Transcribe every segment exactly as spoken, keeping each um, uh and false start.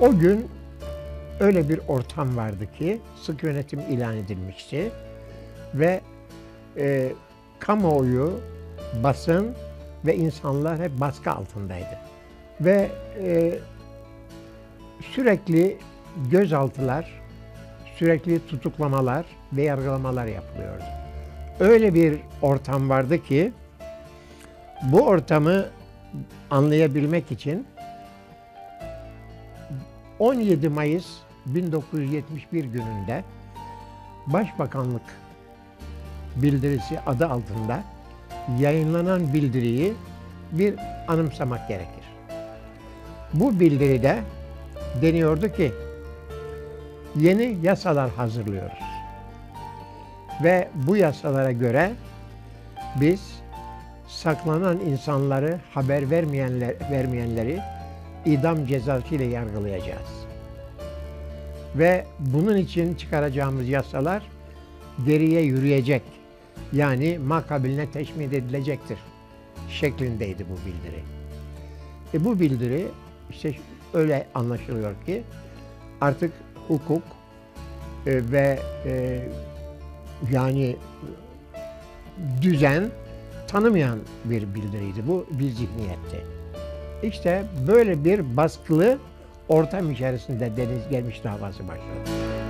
O gün öyle bir ortam vardı ki sık yönetim ilan edilmişti ve e, kamuoyu, basın ve insanlar hep baskı altındaydı. Ve e, sürekli gözaltılar, sürekli tutuklamalar ve yargılamalar yapılıyordu. Öyle bir ortam vardı ki bu ortamı anlayabilmek için on yedi Mayıs bin dokuz yüz yetmiş bir gününde Başbakanlık bildirisi adı altında yayınlanan bildiriyi bir anımsamak gerekir. Bu bildiride deniyordu ki yeni yasalar hazırlıyoruz ve bu yasalara göre biz saklanan insanları haber vermeyenler, vermeyenleri idam cezası ile yargılayacağız. Ve bunun için çıkaracağımız yasalar geriye yürüyecek, yani makabiline teşmil edilecektir şeklindeydi bu bildiri. E bu bildiri işte öyle anlaşılıyor ki artık hukuk e, ve e, yani düzen tanımayan bir bildiriydi. Bu bir zihniyetti. İşte böyle bir baskılı ortam içerisinde Deniz Gelmiş davası başladı.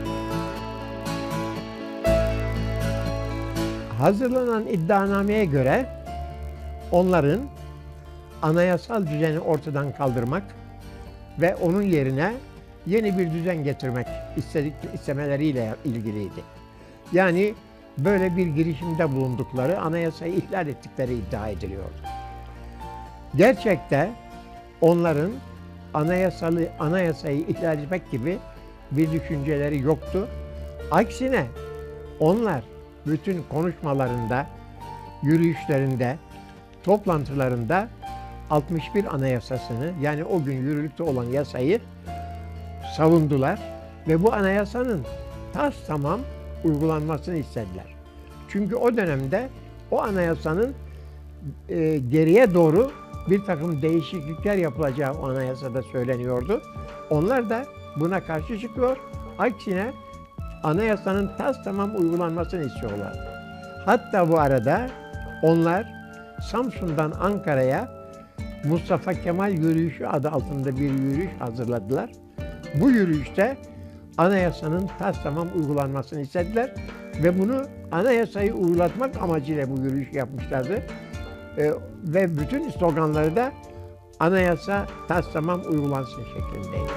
Hazırlanan iddianameye göre onların anayasal düzeni ortadan kaldırmak ve onun yerine yeni bir düzen getirmek istedik, istemeleriyle ilgiliydi. Yani böyle bir girişimde bulundukları, anayasayı ihlal ettikleri iddia ediliyordu. Gerçekte onların anayasalı anayasayı ihlal etmek gibi bir düşünceleri yoktu. Aksine onlar bütün konuşmalarında, yürüyüşlerinde, toplantılarında altmış bir Anayasasını, yani o gün yürürlükte olan yasayı savundular ve bu anayasanın tas tamam uygulanmasını istediler. Çünkü o dönemde o anayasanın e, geriye doğru bir takım değişiklikler yapılacağı o anayasada söyleniyordu. Onlar da buna karşı çıkıyor. Aksine anayasanın tas tamam uygulanmasını istiyorlar. Hatta bu arada onlar Samsun'dan Ankara'ya Mustafa Kemal Yürüyüşü adı altında bir yürüyüş hazırladılar. Bu yürüyüşte anayasanın tas tamam uygulanmasını istediler ve bunu anayasayı uygulatmak amacıyla bu yürüyüşü yapmışlardı. Ee, ve bütün sloganları da anayasa tas tamam uygulansın şeklindeydi.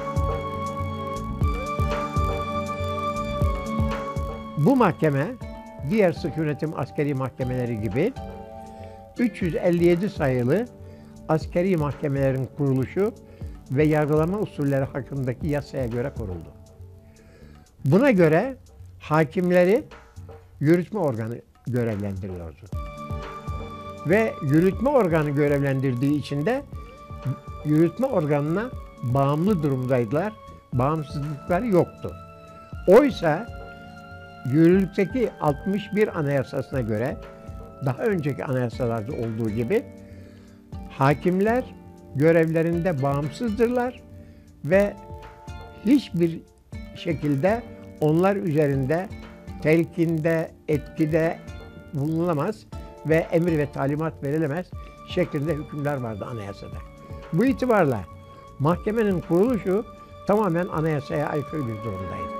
Bu mahkeme diğer sık yönetim askeri mahkemeleri gibi üç yüz elli yedi sayılı askeri mahkemelerin kuruluşu ve yargılama usulleri hakkındaki yasaya göre kuruldu. Buna göre hakimleri yürütme organı görevlendiriyordu. Ve yürütme organı görevlendirdiği için de yürütme organına bağımlı durumdaydılar, bağımsızlıkları yoktu. Oysa yürürlükteki altmış bir Anayasasına göre, daha önceki anayasalarda olduğu gibi hakimler görevlerinde bağımsızdırlar ve hiçbir şekilde onlar üzerinde telkinde, etkide bulunulamaz ve emir ve talimat verilemez şeklinde hükümler vardı anayasada. Bu itibarla mahkemenin kuruluşu tamamen anayasaya aykırı bir durumdaydı.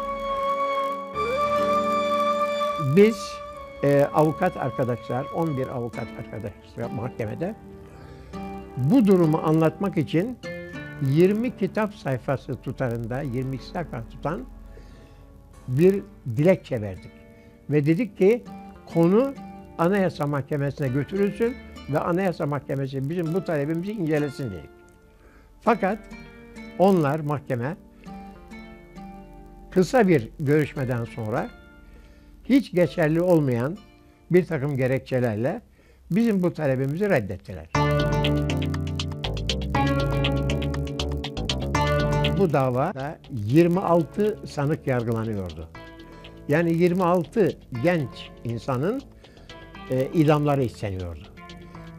Biz e, avukat arkadaşlar, on bir avukat arkadaşlar mahkemede bu durumu anlatmak için yirmi kitap sayfası tutarında, yirmi iki sayfa tutan bir dilekçe verdik. Ve dedik ki konu Anayasa Mahkemesi'ne götürülsün ve Anayasa Mahkemesi bizim bu talebimizi incelesin dedik. Fakat onlar, mahkeme, kısa bir görüşmeden sonra hiç geçerli olmayan bir takım gerekçelerle bizim bu talebimizi reddettiler. Bu davada yirmi altı sanık yargılanıyordu. Yani yirmi altı genç insanın e, idamları isteniyordu.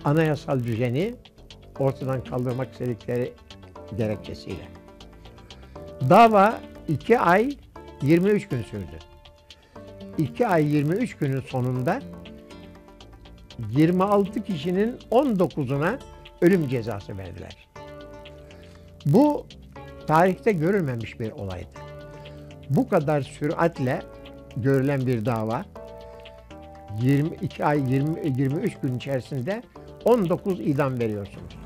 Anayasal düzeni ortadan kaldırmak istedikleri gerekçesiyle. Dava iki ay yirmi üç gün sürdü. iki ay yirmi üç günün sonunda yirmi altı kişinin on dokuzuna ölüm cezası verdiler. Bu tarihte görülmemiş bir olaydı. Bu kadar süratle görülen bir dava yirmi iki ay yirmi, yirmi üç gün içerisinde on dokuz idam veriyorsunuz.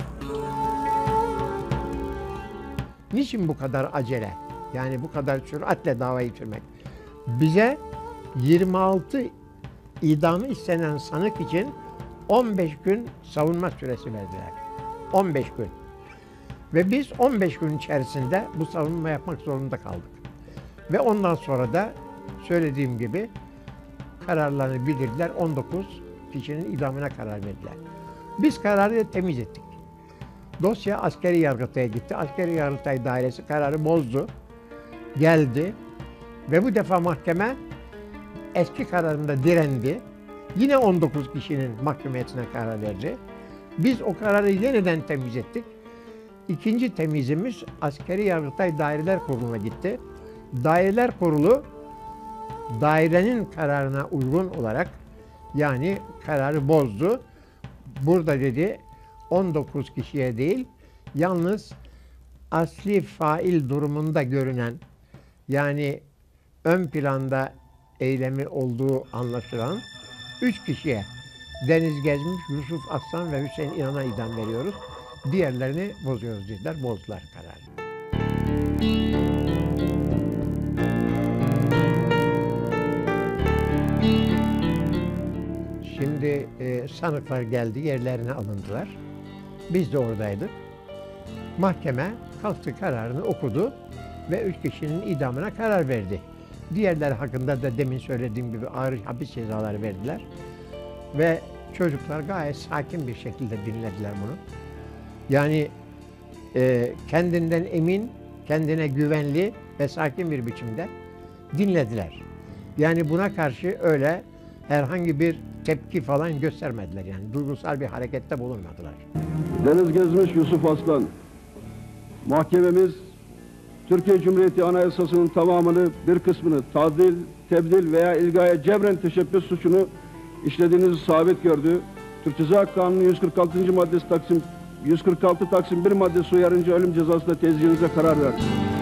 Niçin bu kadar acele? Yani bu kadar süratle davayı bitirmek? Bize yirmi altı idamı istenen sanık için on beş gün savunma süresi verdiler. on beş gün. Ve biz on beş gün içerisinde bu savunma yapmak zorunda kaldık. Ve ondan sonra da söylediğim gibi kararlarını bildirdiler. on dokuz kişinin idamına karar verdiler. Biz kararı temiz ettik. Dosya askeri yargıtaya gitti. Askeri yargıtay dairesi kararı bozdu. Geldi. Ve bu defa mahkeme eski kararında direndi. Yine on dokuz kişinin mahkumiyetine karar verdi. Biz o kararı yeniden temiz ettik. İkinci temizimiz askeri yargıtay daireler kuruluna gitti. Daireler kurulu dairenin kararına uygun olarak yani kararı bozdu. Burada dedi on dokuz kişiye değil, yalnız asli fail durumunda görünen yani ön planda eylemi olduğu anlaşılan üç kişiye Deniz Gezmiş, Yusuf Aslan ve Hüseyin İnan'a idam veriyoruz. Diğerlerini bozuyoruz dediler. Bozdular kararı. Şimdi e, sanıklar geldi, yerlerine alındılar. Biz de oradaydık. Mahkeme kalktı, kararını okudu ve üç kişinin idamına karar verdi. Diğerler hakkında da demin söylediğim gibi ağır hapis cezaları verdiler. Ve çocuklar gayet sakin bir şekilde dinlediler bunu. Yani e, kendinden emin, kendine güvenli ve sakin bir biçimde dinlediler. Yani buna karşı öyle herhangi bir tepki falan göstermediler. Yani duygusal bir harekette bulunmadılar. Deniz Gezmiş, Yusuf Aslan. Mahkememiz Türkiye Cumhuriyeti Anayasası'nın tamamını, bir kısmını tadil, tebdil veya ilgaya cebren teşebbüs suçunu işlediğinizi sabit gördü. Türk Ceza Kanunu yüz kırk altıncı maddesi Taksim yüz kırk altı Taksim bir maddesi uyarınca ölüm cezasına tezcihinize karar verdi.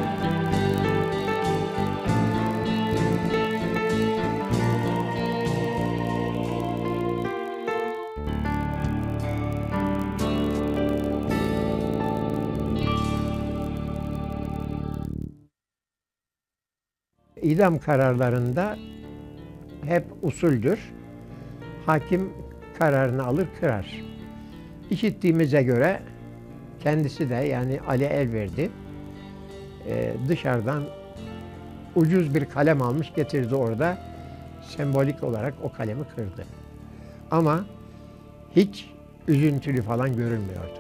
İdam kararlarında hep usuldür. Hakim kararını alır, kırar. İşittiğimize göre kendisi de yani Ali Elverdi e, dışarıdan ucuz bir kalem almış getirdi orada. Sembolik olarak o kalemi kırdı. Ama hiç üzüntülü falan görünmüyordu.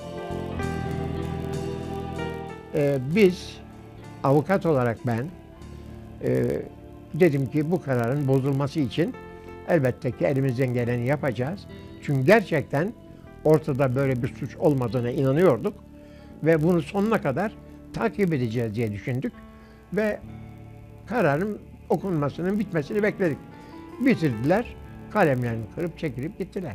E, biz avukat olarak ben e, dedim ki bu kararın bozulması için elbette ki elimizden geleni yapacağız. Çünkü gerçekten ortada böyle bir suç olmadığına inanıyorduk ve bunu sonuna kadar takip edeceğiz diye düşündük ve kararın okunmasının bitmesini bekledik. Bitirdiler, kalemlerini kırıp çekilip gittiler.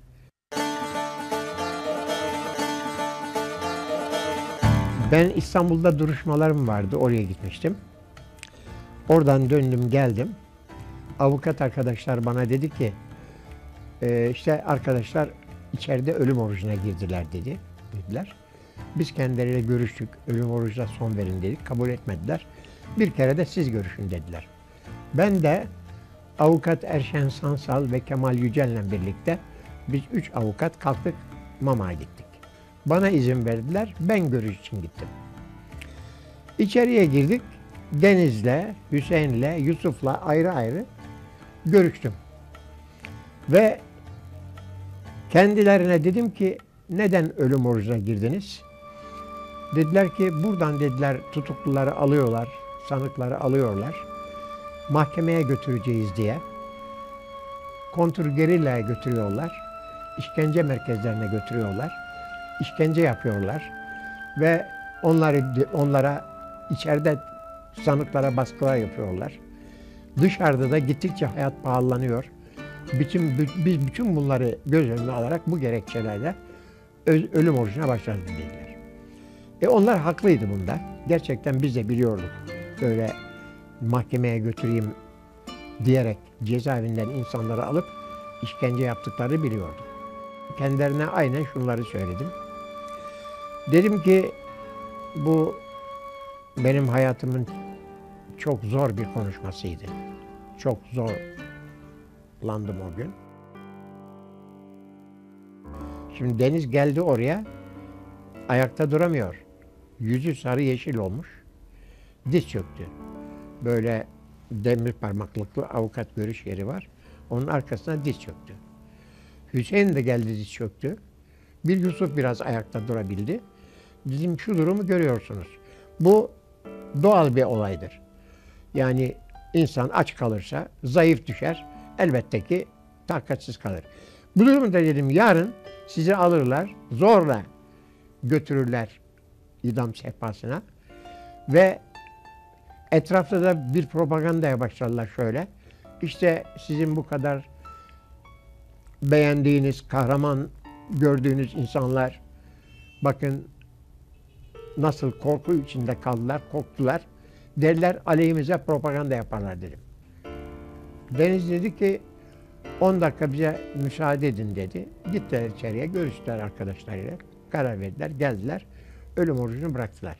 Ben İstanbul'da duruşmalarım vardı, oraya gitmiştim. Oradan döndüm, geldim. Avukat arkadaşlar bana dedi ki, e, işte arkadaşlar içeride ölüm orucuna girdiler dedi, dediler. Biz kendileriyle görüştük, ölüm orucuna son verin dedik, kabul etmediler. Bir kere de siz görüşün dediler. Ben de avukat Erşen Sansal ve Kemal Yücel'le birlikte biz üç avukat kalktık, Mama'ya gittik. Bana izin verdiler, ben görüş için gittim. İçeriye girdik, Deniz'le, Hüseyin'le, Yusuf'la ayrı ayrı görüştüm. Ve kendilerine dedim ki, neden ölüm orucuna girdiniz? Dediler ki, buradan dediler tutukluları alıyorlar, sanıkları alıyorlar. Mahkemeye götüreceğiz diye. kontrgerillaya götürüyorlar. İşkence merkezlerine götürüyorlar. İşkence yapıyorlar. Ve onları onlara içeride sanıklara baskılar yapıyorlar. Dışarıda da gittikçe hayat pahalanıyor. Bütün, biz bütün bunları göz önüne alarak bu gerekçelerle ölüm orucuna başladı dediler. E onlar haklıydı bunda. Gerçekten biz de biliyorduk. Böyle mahkemeye götüreyim diyerek cezaevinden insanları alıp işkence yaptıklarını biliyorduk. Kendilerine aynen şunları söyledim. Dedim ki bu benim hayatımın çok zor bir konuşmasıydı. Çok zorlandım o gün. Şimdi Deniz geldi oraya, ayakta duramıyor. Yüzü sarı yeşil olmuş, diz çöktü. Böyle demir parmaklıklı avukat görüş yeri var. Onun arkasına diz çöktü. Hüseyin de geldi, diz çöktü. Bir Yusuf biraz ayakta durabildi. Dedim şu durumu görüyorsunuz. Bu doğal bir olaydır. Yani insan aç kalırsa zayıf düşer. Elbette ki takatsiz kalır. Bu durumda dedim yarın sizi alırlar, zorla götürürler idam sehpasına ve etrafta da bir propagandaya başlarlar şöyle. İşte sizin bu kadar beğendiğiniz, kahraman gördüğünüz insanlar bakın nasıl korku içinde kaldılar, korktular derler, aleyhimize propaganda yaparlar dedim. Deniz dedi ki on dakika bize müsaade edin dedi. Gittiler içeriye, görüştüler arkadaşlarıyla, karar verdiler, geldiler, ölüm orucunu bıraktılar.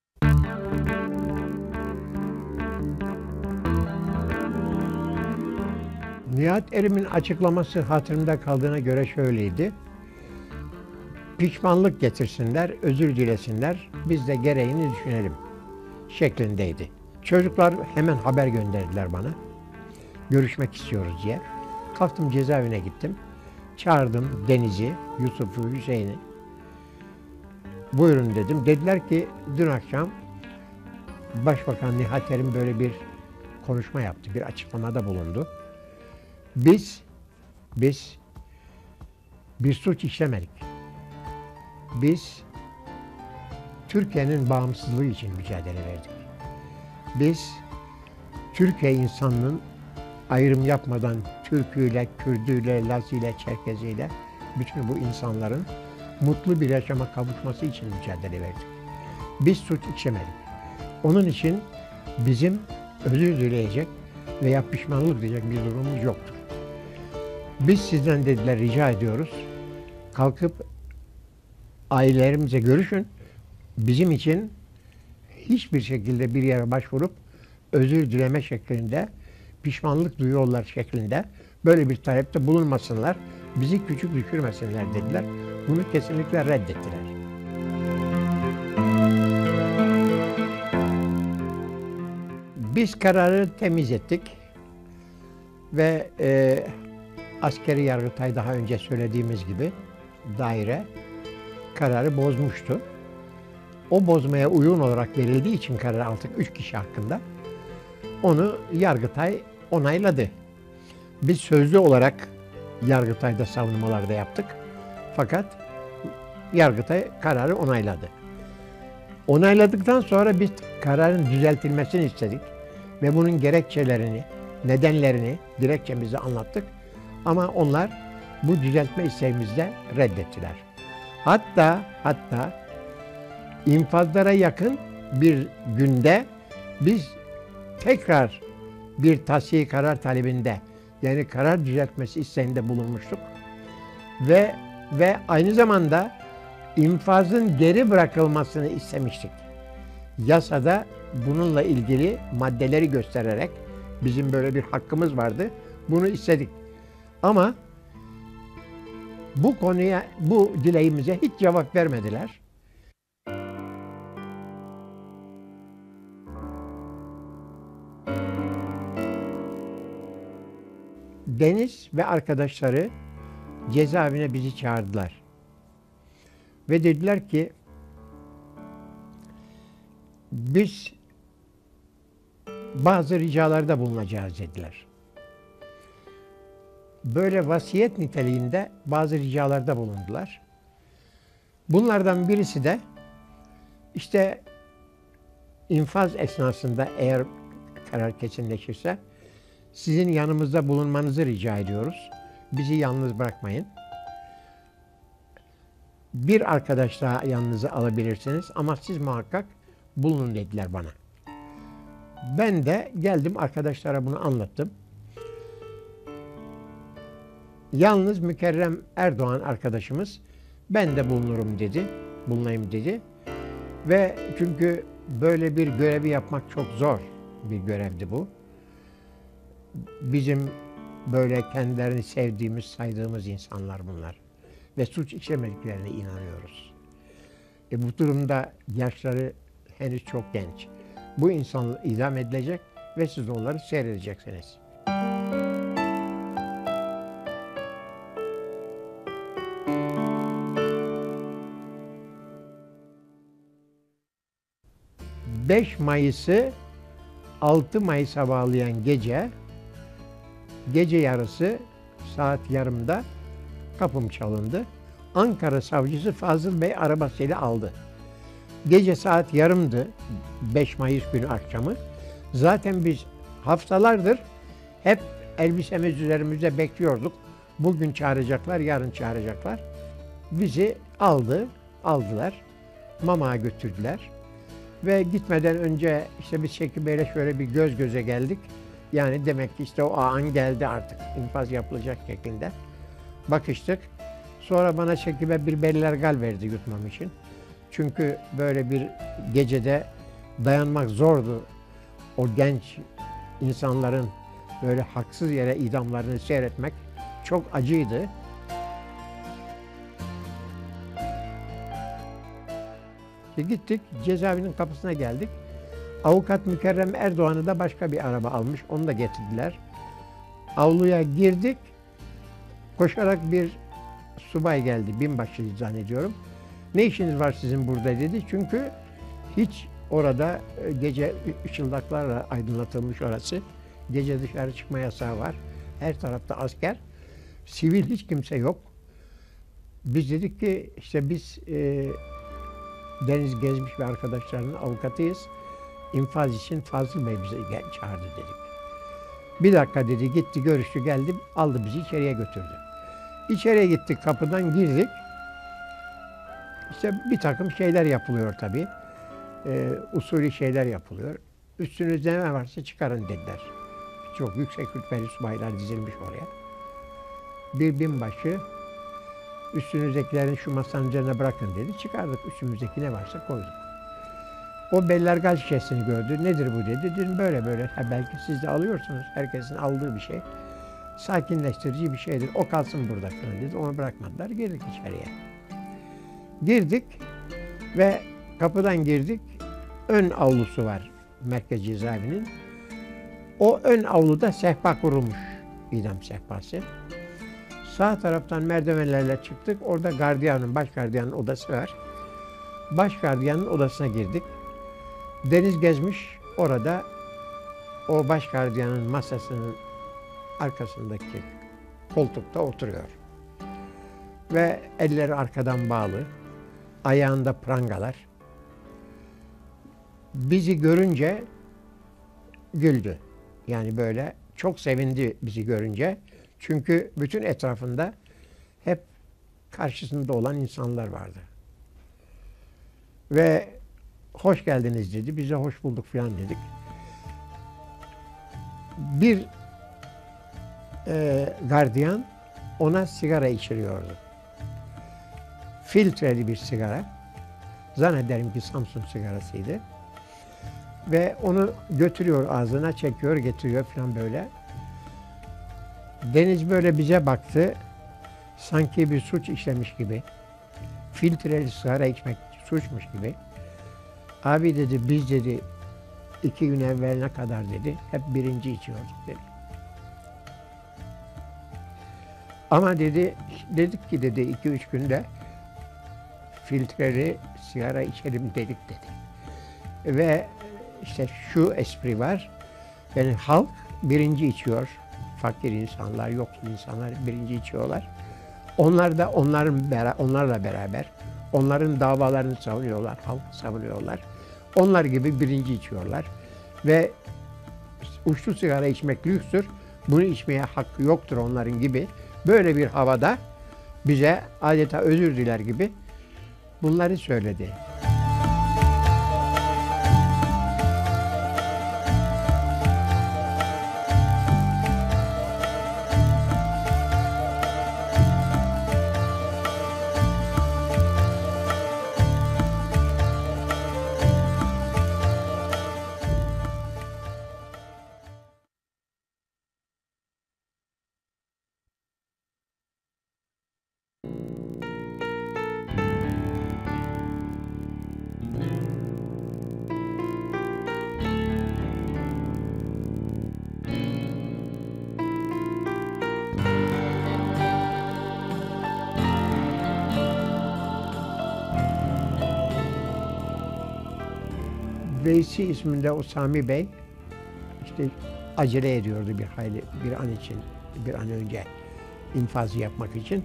Nihat Erim'in açıklaması hatırımda kaldığına göre şöyleydi. Pişmanlık getirsinler, özür dilesinler, biz de gereğini düşünelim şeklindeydi. Çocuklar hemen haber gönderdiler bana. Görüşmek istiyoruz diye. Kalktım cezaevine gittim. Çağırdım Deniz'i, Yusuf'u, Hüseyin'i. Buyurun dedim. Dediler ki dün akşam Başbakan Nihat Erim böyle bir konuşma yaptı, bir açıklamada bulundu. Biz, biz bir suç işlemedik. Biz Türkiye'nin bağımsızlığı için mücadele verdik. Biz Türkiye insanının ayrım yapmadan Türküyle, Kürdüyle, Lazıyla, Çerkeziyle bütün bu insanların mutlu bir yaşama kavuşması için mücadele verdik. Biz suç işlemedik. Onun için bizim özür dileyecek veya pişmanlık diyecek bir durumumuz yoktur. Biz sizden dediler rica ediyoruz, kalkıp ailelerimize görüşün, bizim için hiçbir şekilde bir yere başvurup özür dileme şeklinde, pişmanlık duyuyorlar şeklinde böyle bir talepte bulunmasınlar, bizi küçük düşürmesinler dediler. Bunu kesinlikle reddettiler. Biz kararı temiz ettik ve e, askeri Yargıtay daha önce söylediğimiz gibi daire kararı bozmuştu. O bozmaya uygun olarak verildiği için karar aldık üç kişi hakkında. Onu Yargıtay onayladı. Biz sözlü olarak Yargıtay'da savunmalarda yaptık. Fakat Yargıtay kararı onayladı. Onayladıktan sonra biz kararın düzeltilmesini istedik. Ve bunun gerekçelerini, nedenlerini dilekçemize anlattık. Ama onlar bu düzeltme isteğimizde reddettiler. Hatta, hatta infazlara yakın bir günde biz tekrar bir tahsiye karar talebinde, yani karar düzeltmesi isteğinde bulunmuştuk. Ve ve aynı zamanda infazın geri bırakılmasını istemiştik. Yasada bununla ilgili maddeleri göstererek bizim böyle bir hakkımız vardı. Bunu istedik. Ama bu konuya, bu dileğimize hiç cevap vermediler. Deniz ve arkadaşları cezaevine bizi çağırdılar. Ve dediler ki biz bazı ricalarda bulunacağız dediler. Böyle vasiyet niteliğinde bazı ricalarda bulundular. Bunlardan birisi de işte infaz esnasında eğer karar kesinleşirse sizin yanımızda bulunmanızı rica ediyoruz. Bizi yalnız bırakmayın. Bir arkadaş daha yanınıza alabilirsiniz ama siz muhakkak bulunun dediler bana. Ben de geldim arkadaşlara bunu anlattım. Yalnız Mükerrem Erdoğan arkadaşımız ben de bulunurum dedi, bulunayım dedi. Ve çünkü böyle bir görevi yapmak çok zor bir görevdi bu. Bizim böyle kendilerini sevdiğimiz, saydığımız insanlar bunlar. Ve suç işlemediklerine inanıyoruz. E bu durumda yaşları henüz çok genç. Bu insanlar idam edilecek ve siz onları seyredeceksiniz. beş Mayıs'ı altı Mayıs'a bağlayan gece, gece yarısı saat yarımda kapım çalındı. Ankara Savcısı Fazıl Bey arabasıyla aldı. Gece saat yarımdı, beş Mayıs günü akşamı. Zaten biz haftalardır hep elbisemiz üzerimizde bekliyorduk. Bugün çağıracaklar, yarın çağıracaklar. Bizi aldı, aldılar. Mama'a götürdüler. Ve gitmeden önce işte biz Şekil Bey'le şöyle bir göz göze geldik. Yani demek ki işte o an geldi artık, infaz yapılacak şeklinde. Bakıştık. Sonra bana Şekil Bey bir Bellergal verdi yutmam için. Çünkü böyle bir gecede dayanmak zordu. O genç insanların böyle haksız yere idamlarını seyretmek çok acıydı. İşte gittik, cezaevinin kapısına geldik. Avukat Mükerrem Erdoğan'ı da başka bir araba almış, onu da getirdiler. Avluya girdik, koşarak bir subay geldi, binbaşı zannediyorum. Ne işiniz var sizin burada dedi. Çünkü hiç orada gece ışıldaklarla aydınlatılmış orası. Gece dışarı çıkma yasağı var. Her tarafta asker. Sivil hiç kimse yok. Biz dedik ki işte biz e, Deniz Gezmiş ve arkadaşlarının avukatıyız. İnfaz için Fazıl Bey bize gel, çağırdı dedik. Bir dakika dedi, gitti, görüştü, geldi, aldı bizi içeriye götürdü. İçeriye gittik, kapıdan girdik. İşte bir takım şeyler yapılıyor tabii. Ee, usulü şeyler yapılıyor. Üstünüzde ne varsa çıkarın dediler. Çok yüksek rütbeli subaylar dizilmiş oraya. Bir binbaşı, üstünüzdekilerin şu masanın üzerine bırakın dedi. Çıkardık, üstümüzdeki ne varsa koyduk. O Bellergal şişesini gördü. Nedir bu dedi. Dedim böyle böyle. Ha, belki siz de alıyorsunuz. Herkesin aldığı bir şey. Sakinleştirici bir şeydir. O kalsın burada falan dedi. Onu bırakmadılar. Girdik içeriye. Girdik ve kapıdan girdik. Ön avlusu var Merkez Cezaevinin. O ön avluda sehpa kurulmuş. İdam sehpası. Sağ taraftan merdivenlerle çıktık. Orada gardiyanın, baş gardiyanın odası var. Baş gardiyanın odasına girdik. Deniz Gezmiş orada o baş gardiyanın masasının arkasındaki koltukta oturuyor. Ve elleri arkadan bağlı, ayağında prangalar. Bizi görünce güldü. Yani böyle çok sevindi bizi görünce. Çünkü bütün etrafında hep karşısında olan insanlar vardı. Ve hoş geldiniz dedi. Bize hoş bulduk falan dedik. Bir e, gardiyan ona sigara içiriyordu. Filtreli bir sigara. Zannederim ki Samsun sigarasıydı. Ve onu götürüyor ağzına, çekiyor, getiriyor falan böyle. Deniz böyle bize baktı. Sanki bir suç işlemiş gibi. Filtreli sigara içmek suçmuş gibi. Abi dedi, biz dedi iki gün evveline kadar dedi hep birinci içiyorduk dedi. Ama dedi, dedik ki dedi iki üç günde filtreli sigara içelim dedik dedi. Ve işte şu espri var. Yani halk birinci içiyor. Fakir insanlar, yoksul insanlar birinci içiyorlar. Onlar da onların onlarla beraber onların davalarını savunuyorlar, halk savunuyorlar. Onlar gibi birinci içiyorlar. Ve uçlu sigara içmek lükstür. Bunu içmeye hakkı yoktur onların gibi. Böyle bir havada bize adeta özür diler gibi bunları söyledi. Veysi isminde o Sami Bey işte acele ediyordu bir hayli bir an için, bir an önce infazı yapmak için.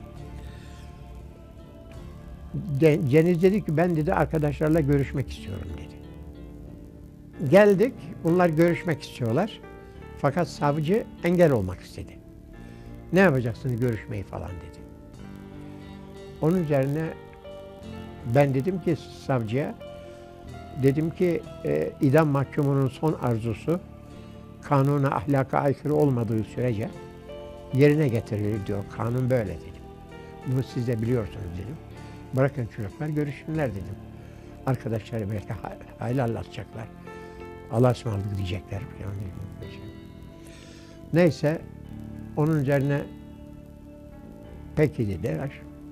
De, Cengiz dedi ki ben dedi arkadaşlarla görüşmek istiyorum dedi. Geldik, bunlar görüşmek istiyorlar. Fakat savcı engel olmak istedi. Ne yapacaksınız görüşmeyi falan dedi. Onun üzerine ben dedim ki savcıya, dedim ki e, idam mahkumunun son arzusu kanuna, ahlaka aykırı olmadığı sürece yerine getirilir diyor. Kanun böyle dedim. Bunu siz de biliyorsunuz dedim. Bırakın çocuklar görüşsünler dedim. Arkadaşları belki hayli anlatacaklar. Allah'a ısmarladık diyecekler falan dedim. Neyse onun üzerine peki dediler.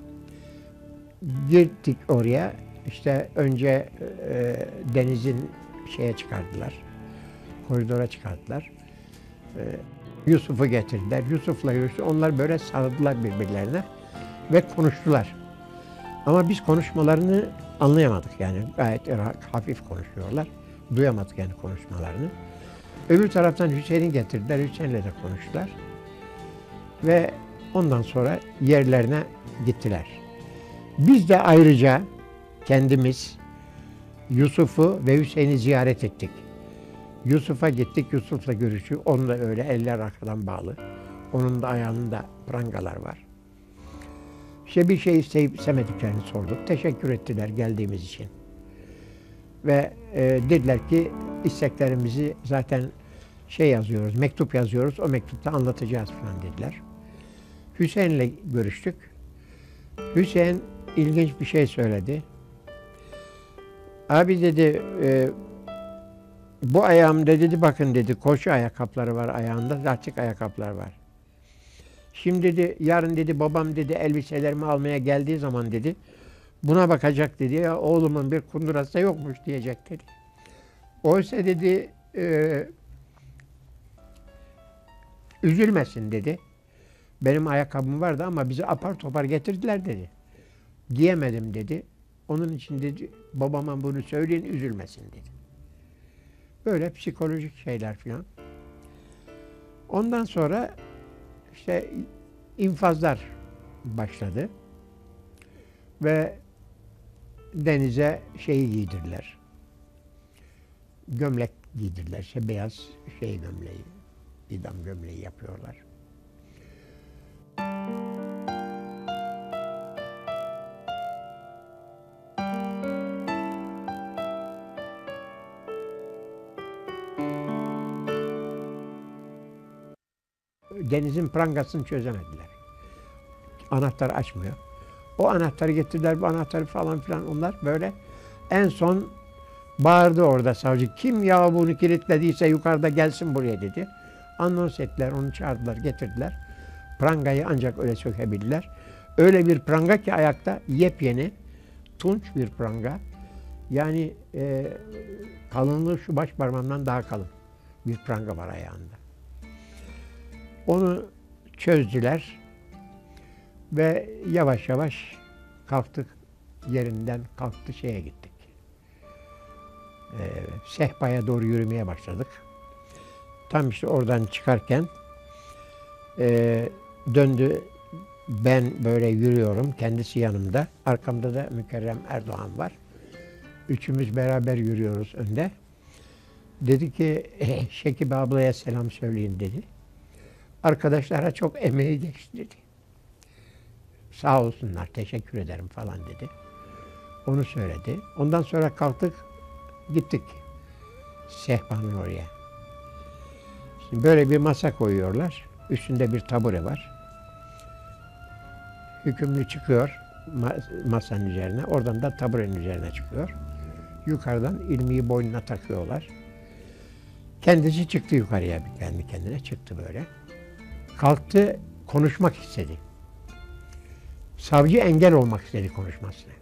Gittik oraya. İşte önce e, Deniz'in şeye çıkardılar, koridora çıkardılar. E, Yusuf'u getirdiler. Yusuf'la Yusuf, onlar böyle sarıldılar birbirlerine ve konuştular. Ama biz konuşmalarını anlayamadık yani. Gayet hafif konuşuyorlar. Duyamadık yani konuşmalarını. Öbür taraftan Hüseyin'i getirdiler. Hüseyin'le de konuştular. Ve ondan sonra yerlerine gittiler. Biz de ayrıca kendimiz Yusuf'u ve Hüseyin'i ziyaret ettik. Yusuf'a gittik, Yusuf'la görüştük. Onun da öyle eller arkadan bağlı. Onun da ayağında prangalar var. İşte bir şey isteyip istemediklerini sorduk. Teşekkür ettiler geldiğimiz için. Ve e, dediler ki isteklerimizi zaten şey yazıyoruz, mektup yazıyoruz. O mektupta anlatacağız falan dediler. Hüseyin'le görüştük. Hüseyin ilginç bir şey söyledi. Abi dedi, e, bu ayağımda dedi, bakın dedi, koşu ayakkabıları var ayağında, lastik ayakkabılar var. Şimdi dedi, yarın dedi, babam dedi, elbiselerimi almaya geldiği zaman dedi, buna bakacak dedi, ya oğlumun bir kundurası da yokmuş diyecek dedi. Oysa dedi, e, üzülmesin dedi. Benim ayakkabım vardı ama bizi apar topar getirdiler dedi. Diyemedim dedi. Onun için dedi, babama bunu söyleyin, üzülmesin dedi. Böyle psikolojik şeyler filan. Ondan sonra işte infazlar başladı. Ve Deniz'e şeyi giydirdiler. Gömlek giydirdiler. İşte beyaz şey gömleği, idam gömleği yapıyorlar. Deniz'in prangasını çözemediler. Anahtar açmıyor. O anahtarı getirdiler, bu anahtarı falan filan onlar böyle. En son bağırdı orada savcı. Kim ya bunu kilitlediyse yukarıda gelsin buraya dedi. Anons ettiler, onu çağırdılar, getirdiler. Prangayı ancak öyle sökebildiler. Öyle bir pranga ki ayakta yepyeni, tunç bir pranga. Yani e, kalınlığı şu baş parmağımdan daha kalın bir pranga var ayağında. Onu çözdüler ve yavaş yavaş kalktık, yerinden kalktı şeye gittik. Ee, sehpaya doğru yürümeye başladık. Tam işte oradan çıkarken e, döndü, ben böyle yürüyorum, kendisi yanımda. Arkamda da Mükerrem Erdoğan var. Üçümüz beraber yürüyoruz önde. Dedi ki eh, Şekip ablaya selam söyleyin dedi. Arkadaşlara çok emeği geçti dedi. Sağ olsunlar, teşekkür ederim falan dedi. Onu söyledi. Ondan sonra kalktık, gittik sehpanın oraya. Şimdi böyle bir masa koyuyorlar. Üstünde bir tabure var. Hükümlü çıkıyor masanın üzerine. Oradan da taburenin üzerine çıkıyor. Yukarıdan ilmiği boynuna takıyorlar. Kendisi çıktı yukarıya, kendi kendine çıktı böyle. Kalktı, konuşmak istedi. Savcı engel olmak istedi konuşmasına.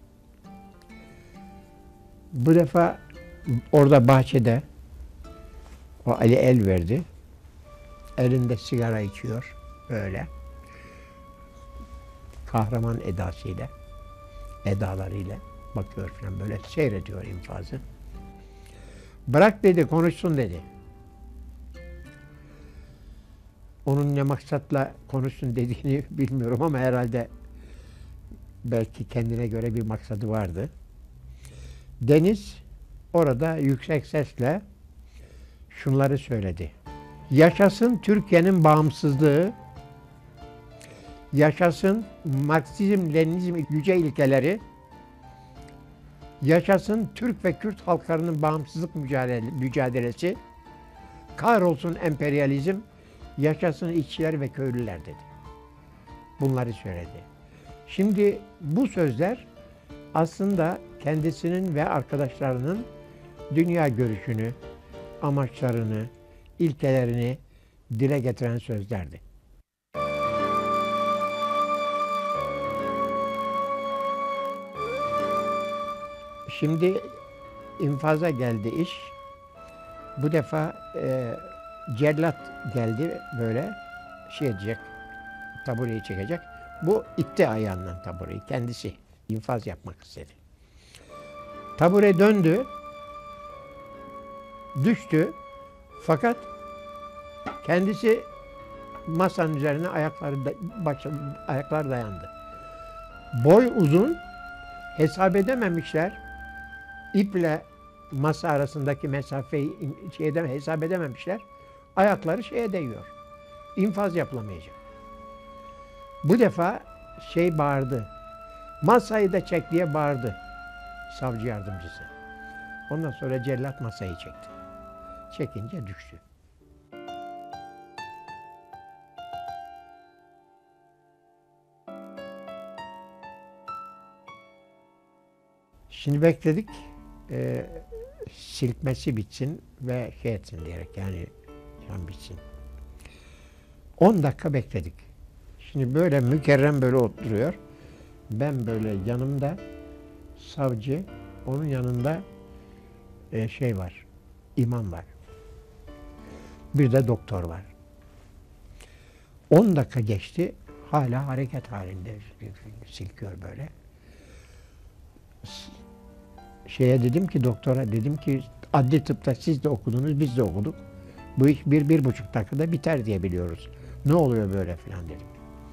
Bu defa orada bahçede o Ali el verdi. Elinde sigara içiyor böyle. Kahraman edasıyla, edalarıyla bakıyor falan böyle seyrediyor infazı. Bırak dedi, konuşsun dedi. Onun ne maksatla konuşsun dediğini bilmiyorum ama herhalde belki kendine göre bir maksadı vardı. Deniz orada yüksek sesle şunları söyledi. Yaşasın Türkiye'nin bağımsızlığı, yaşasın Marksizm, Leninizm yüce ilkeleri, yaşasın Türk ve Kürt halklarının bağımsızlık mücadele, mücadelesi, kahrolsun emperyalizm, yaşasın işçiler ve köylüler dedi. Bunları söyledi. Şimdi bu sözler aslında kendisinin ve arkadaşlarının dünya görüşünü, amaçlarını, ilkelerini dile getiren sözlerdi. Şimdi infaza geldi iş. Bu defa e, cellat geldi böyle şey edecek, tabureyi çekecek. Bu itti ayağından tabureyi, kendisi infaz yapmak istedi. Tabure döndü, düştü fakat kendisi masanın üzerine ayakları da, baş, ayaklar dayandı. Boy uzun, hesap edememişler. İple masa arasındaki mesafeyi şeyden hesap edememişler. Ayakları şeye değiyor. İnfaz yapılamayacak. Bu defa şey bağırdı. Masayı da çek diye bağırdı savcı yardımcısı. Ondan sonra cellat masayı çekti. Çekince düştü. Şimdi bekledik. E, silkmesi bitsin ve şey etsin diyerek yani can bitsin. on dakika bekledik. Şimdi böyle mükerrem böyle oturuyor. Ben böyle yanımda savcı, onun yanında e, şey var, imam var. Bir de doktor var. on dakika geçti, hala hareket halinde silkiyor böyle. Şeye dedim ki, doktora dedim ki, adli tıpta siz de okudunuz, biz de okuduk. Bu iş bir, bir buçuk dakikada biter diye biliyoruz. Ne oluyor böyle filan dedim.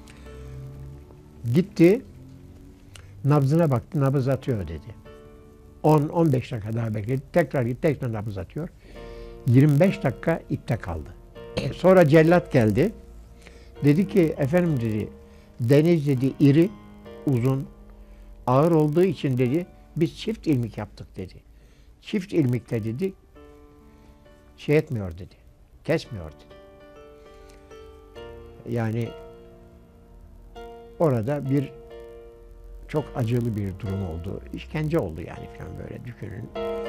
Gitti, nabzına baktı, nabız atıyor dedi. on on beş dakika daha bekledi, tekrar gitti, tekrar nabız atıyor. yirmi beş dakika ipte kaldı. Sonra cellat geldi. Dedi ki, efendim dedi, Deniz dedi iri, uzun, ağır olduğu için dedi, biz çift ilmik yaptık dedi. Çift ilmikte dedi, şey etmiyor dedi, kesmiyor dedi. Yani orada bir çok acılı bir durum oldu. İşkence oldu yani falan böyle düşünün.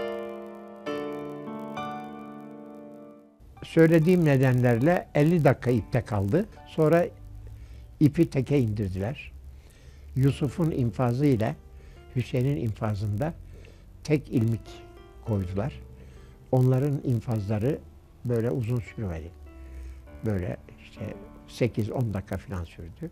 Söylediğim nedenlerle elli dakika ipte kaldı. Sonra ipi teke indirdiler. Yusuf'un infazı ile Hüseyin'in infazında tek ilmik koydular. Onların infazları böyle uzun sürmedi. Böyle işte sekiz on dakika falan sürdü.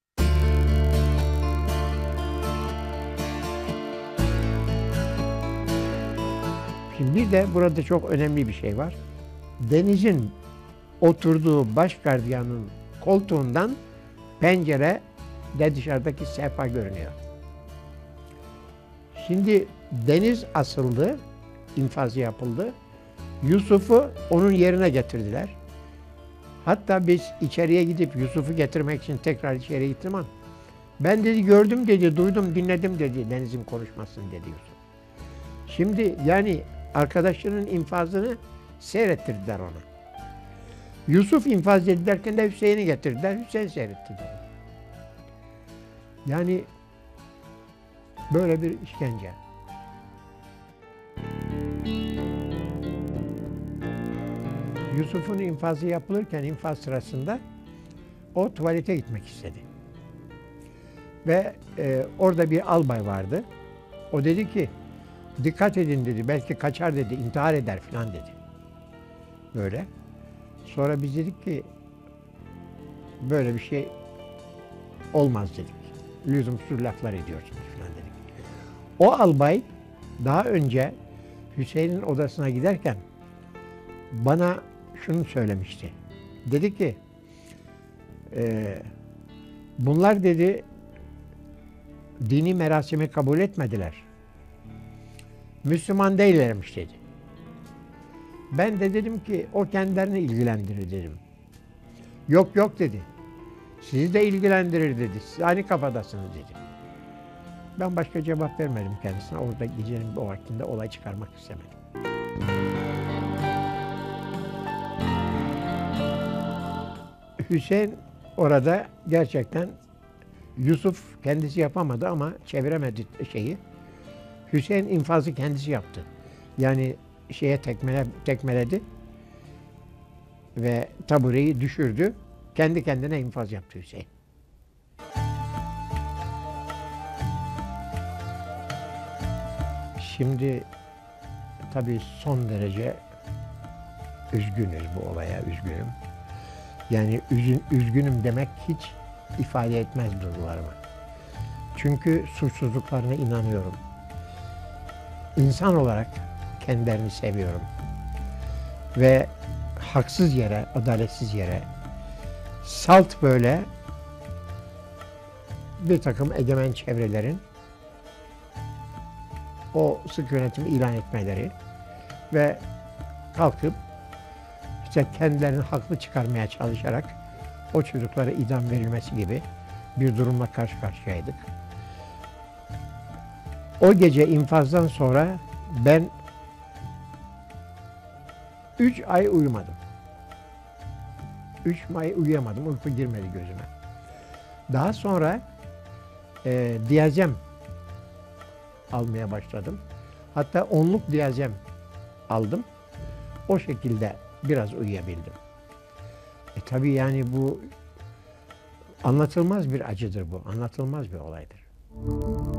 Şimdi bir de burada çok önemli bir şey var. Deniz'in oturduğu baş gardiyanın koltuğundan pencere de dışarıdaki sehpa görünüyor. Şimdi Deniz asıldı, infazı yapıldı. Yusuf'u onun yerine getirdiler. Hatta biz içeriye gidip Yusuf'u getirmek için tekrar içeriye gittim ama ben dedi gördüm dedi, duydum, dinledim dedi Deniz'in konuşmasını dedi Yusuf. Şimdi yani arkadaşlarının infazını seyrettirdiler ona. Yusuf infaz edilirken de Hüseyin'i getirdiler, Hüseyin seyretti dedi. Yani böyle bir işkence. Yusuf'un infazı yapılırken infaz sırasında o tuvalete gitmek istedi. Ve e, orada bir albay vardı. O dedi ki dikkat edin dedi, belki kaçar dedi, intihar eder falan dedi. Böyle. Sonra biz dedik ki böyle bir şey olmaz dedik. Lüzumsuz laflar ediyorsunuz falan dedik. O albay daha önce Hüseyin'in odasına giderken bana şunu söylemişti. Dedi ki e, bunlar dedi dini merasimi kabul etmediler. Müslüman değillermiş dedi. Ben de dedim ki o kendilerini ilgilendirir dedim. Yok yok dedi. Sizi de ilgilendirir dedi. Siz aynı kafadasınız dedi. Ben başka cevap vermedim kendisine. Orada gecenin o vaktinde olay çıkarmak istemedim. Hüseyin orada gerçekten Yusuf kendisi yapamadı ama çeviremedi şeyi. Hüseyin infazı kendisi yaptı. Yani şeye tekmele, tekmeledi ve tabureyi düşürdü. Kendi kendine infaz yaptı Hüseyin. Şimdi tabii son derece üzgünüz bu olaya, üzgünüm. Yani üzün, üzgünüm demek hiç ifade etmez duygularımı. Çünkü suçsuzluklarına inanıyorum. İnsan olarak kendilerini seviyorum. Ve haksız yere, adaletsiz yere, salt böyle bir takım egemen çevrelerin o sık yönetimi ilan etmeleri ve kalkıp işte kendilerini haklı çıkarmaya çalışarak o çocuklara idam verilmesi gibi bir durumla karşı karşıyaydık. O gece infazdan sonra ben üç ay uyumadım. Üç ay uyuyamadım, uyku girmedi gözüme. Daha sonra e, diyazem almaya başladım. Hatta onluk diyazem aldım. O şekilde biraz uyuyabildim. E tabii yani bu anlatılmaz bir acıdır bu, anlatılmaz bir olaydır.